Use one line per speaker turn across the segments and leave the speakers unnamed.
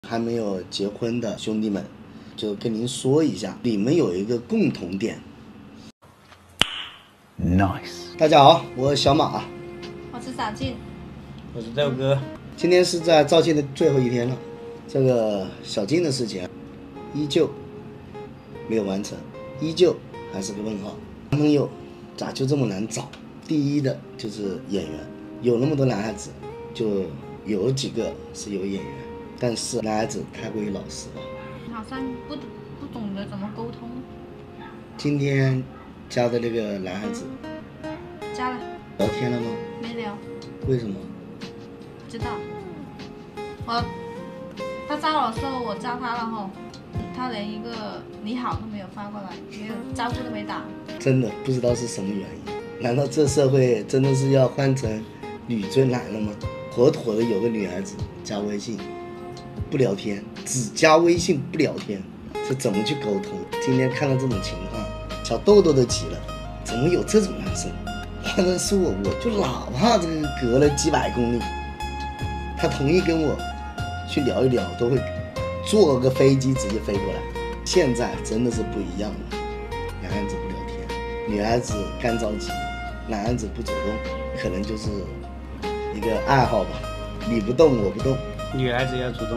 还没有结婚的兄弟们，就跟您说一下，你们有一个共同点。Nice。大家好，我是小马，
我是小静，
我是豆哥。
今天是在肇庆的最后一天了，这个小静的事情依旧没有完成，依旧还是个问号。男朋友咋就这么难找？第一的就是演员，有那么多男孩子，就有几个是有演员，但是男孩子太过于老实了，
好像不懂得怎么沟通。
今天加的那个男孩子
加了，
聊天了吗？
没聊。
为什么？
不知道。他加我说我加他了后，他连一个你好都没有发过来，没有招呼都没打。
真的不知道是什么原因。难道这社会真的是要换成女追男了吗？妥妥的有个女孩子加微信不聊天，只加微信不聊天，这怎么去沟通？今天看到这种情况，小豆豆都急了，怎么有这种男生？换成是我就哪怕这个隔了几百公里，他同意跟我去聊一聊，都会坐个飞机直接飞过来。现在真的是不一样了，男孩子不聊天，女孩子干着急，男孩子不主动，可能就是一个爱好吧，你不动我不动。
女孩子要主动。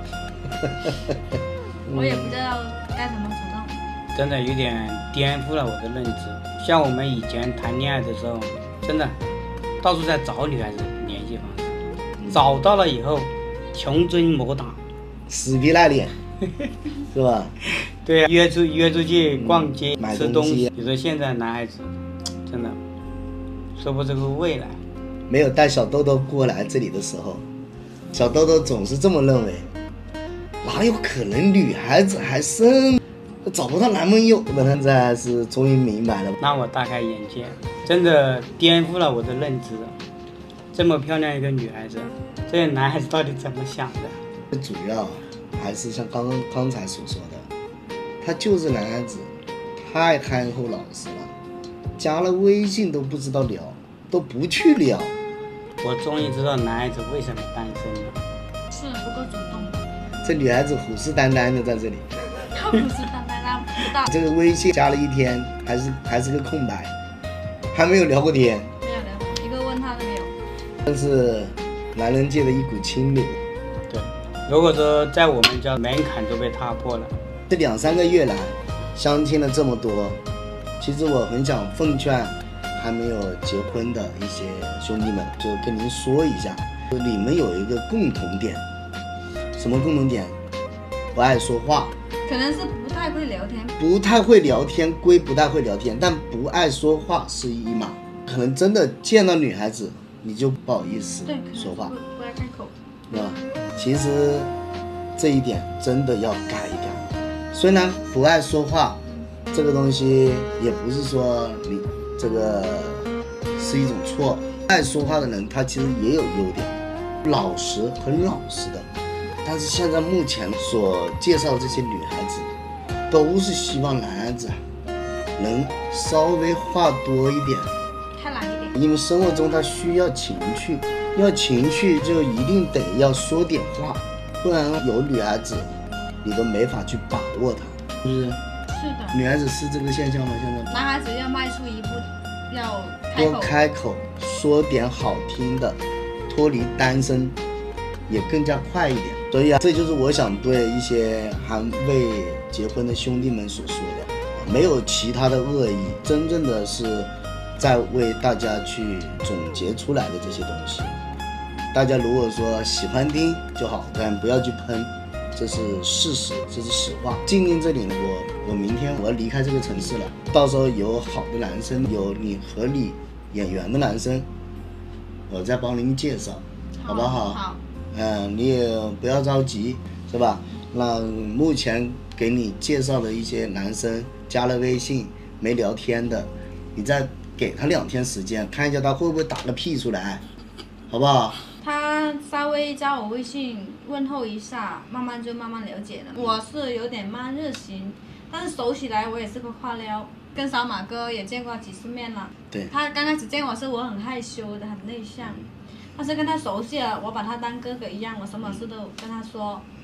我也不知道该怎么主动。
真的有点颠覆了我的认知。像我们以前谈恋爱的时候，真的到处在找女孩子联系方式，找到了以后穷追猛打，
死皮赖脸，是吧？
对啊，约出去逛街、
买
吃东
西。
你说现在男孩子真的说不出个未来。
没有带小豆豆过来这里的时候，小豆豆总是这么认为，哪有可能女孩子还生找不到男朋友的？现在是终于明白了，
让我大开眼界，真的颠覆了我的认知。这么漂亮一个女孩子，这些男孩子到底怎么想的？
主要还是像刚才所说的，他就是男孩子太憨厚老实了，加了微信都不知道聊，都不去聊。
我终于知道男孩子为什么单身了，
是不够主动。
这女孩子虎视眈眈的在这里，
他虎视眈眈，他不知道。
这个微信加了一天，还是个空白，还没有聊过天，
没有聊，一个问他都没有。
真是男人界的一股清流。
对，如果说在我们家门槛都被踏破了，
这2-3个月来相亲了这么多，其实我很想奉劝还没有结婚的一些兄弟们，就跟您说一下，你们有一个共同点。什么共同点？不爱说话，
可能是不太会聊天。
不太会聊天归不太会聊天，但不爱说话是一码。可能真的见到女孩子你就不好意思说话，
不爱开口，
对吧？其实这一点真的要改一改。虽然不爱说话这个东西也不是说你这个是一种错，爱说话的人他其实也有优点，很老实的。但是现在目前所介绍这些女孩子，都是希望男孩子能稍微话多一点，
开朗一点。
因为生活中他需要情趣，要情趣就一定得要说点话，不然有女孩子你都没法去把握她，是不是？
是的。
女孩子是这个现象吗？现在
男孩子要迈出一步，要
多开口，说点好听的，脱离单身也更加快一点。所以这就是我想对一些还未结婚的兄弟们所说的，没有其他的恶意，真正的是在为大家去总结出来的这些东西。大家如果说喜欢听就好，但不要去喷，这是事实，这是实话。静静这里呢，我明天我要离开这个城市了，到时候有好的男生，有你合理眼缘的男生，我再帮您介绍，好不好？
好。
你也不要着急，是吧？那目前给你介绍的一些男生加了微信没聊天的，你再给他2天时间，看一下他会不会打个屁出来，好不好？
他稍微加我微信问候一下，慢慢了解了。我是有点慢热型，但是熟起来我也是个话撩。跟小马哥也见过几次面了。
对。
他刚开始见我是我很害羞的，很内向。但是跟他熟悉了，我把他当哥哥一样，我什么事都跟他说。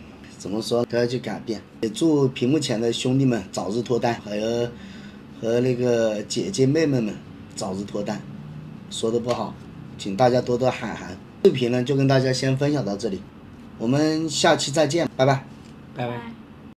怎么说都要去改变。也祝屏幕前的兄弟们早日脱单，和那个姐姐妹妹们早日脱单。说的不好，请大家多多海涵。视频呢就跟大家先分享到这里，我们下期再见，拜拜。
拜拜。